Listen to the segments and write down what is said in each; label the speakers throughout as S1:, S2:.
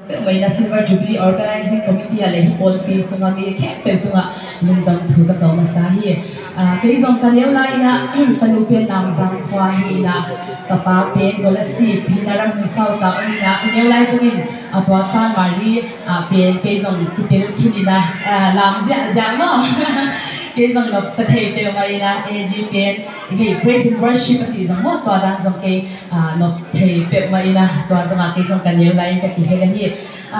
S1: may na Silver Jubilee Organizing Committee alay hipol piso nga may kempe ito nga lindang tuga ka masahi. Kaya isang kanyaw lai na talupin ng zangkwahi na kapapin wala si pinarang ng sauta na kanyaw lai sangin at watan mari pin kaya isang kitil kinina lang ziyang mo. Kaya isang nagsakay kayo ngayon na AGPN kaya praise and worship at isang mo ito adang isang kay nagkay pep ngayon na ito adang kay isang kanyaw lai kakihelahi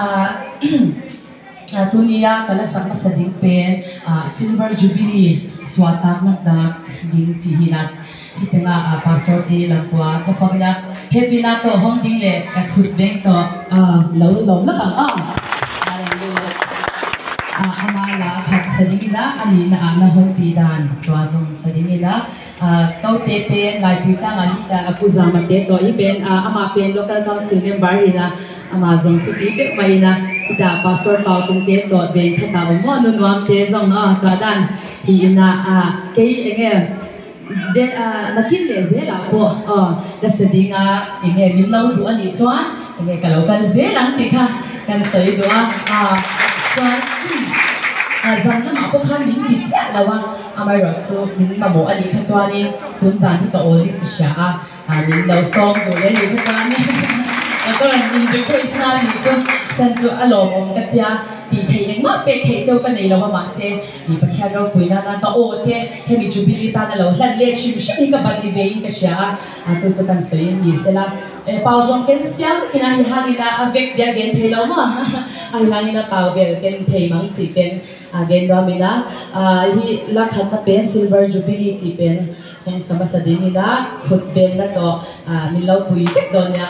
S1: Tunia kala sama sa dingpen Silver Jubilee swatag nagdag ding tihinat kita nga pastor di langkwa kapag na happy na to hong dingle at hutbeng to law lang hallelujah amala at sa nila ani na hong pidan tuwazong sa nila kau tepen lai pita nga hita akuza mateto iben ama pen local council member hina amazon tipi may na ida pastor pau tung te to ben thata mo nuam te zong kadan hi na kei enge de nakin le zela po da sedinga enge milau du ani chuan enge kalau kan zelang ti kha kan sei du chuan zan na ma po khan ning ti cha lawa amai ro chu min ma mo ani kha chuan ni tun zan ti ka ol ti sha min lo song du le ni kha chuan niก็เลยมีด้วยคุยซาดีจนฉันจะอารมณ์กับยาดีเทยังมาเป็นเทเจ้ากันในเราว่ามาเซ่ดีประแค่เราคุยนั่นก็โอ้เทให้มีจูบิลิตาในเราหลั่นเลี้ยชิมชิมกับบัตรเบย์ก็เชียจนจะกันสวยมีเสร็จเป่าจงเป็นเสียงที่นั่นฮานินาเวกเดียเกนเทเรามาอันนั้นนี่นะเป่าเกนเทมังจีเป็นเกนว่ามีนะที่ลักขันนั้นเป็นซิลเวอร์จูบิลีจีเป็นคงสมัสดีนี่นะขุดเป็นแล้วก็มีเราคุยเด็กโดนเนี่ย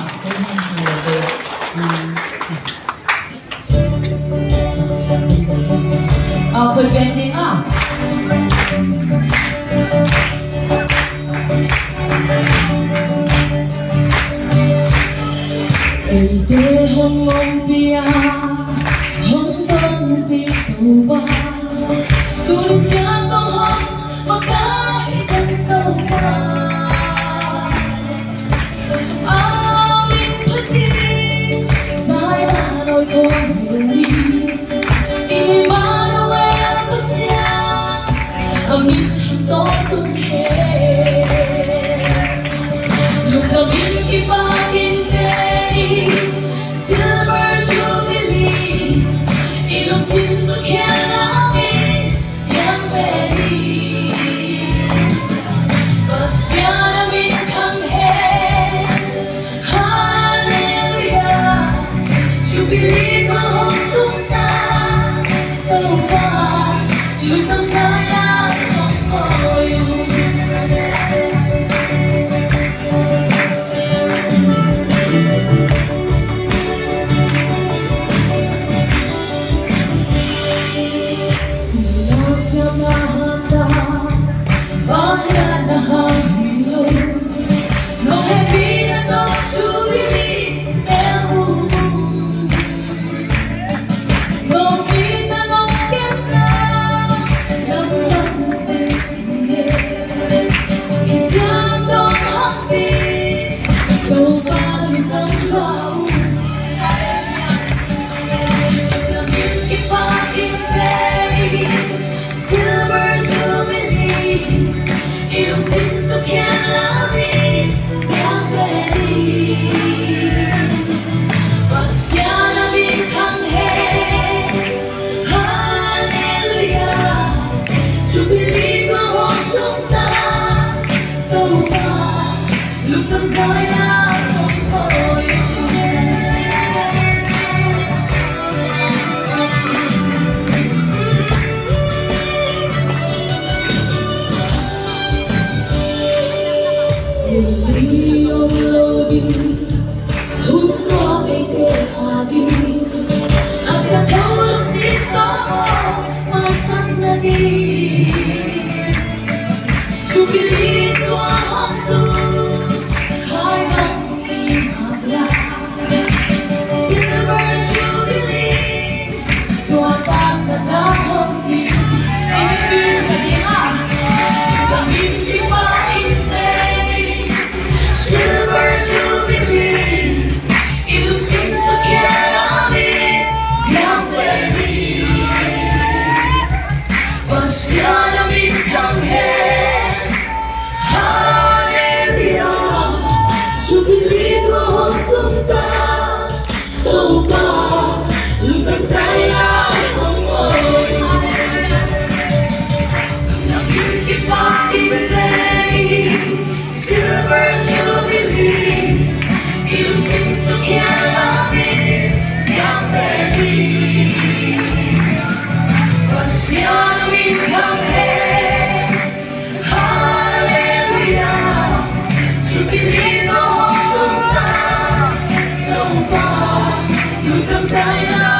S1: คุยเป็นดีEde hong lumpia, hong bang di tuba, tulis yang hong makai dan tuba. Amin pagi, saya noi kong beli, Immanuel bersiap, amin to tunghe, luka miki pagin Silver Jubilee, ilusin sukyan namin yang pwede. Pasya namin kanghe, hallelujah. Jubilee ko hong tunta, tunta, lutang saya kong koyo.
S2: Lukam saya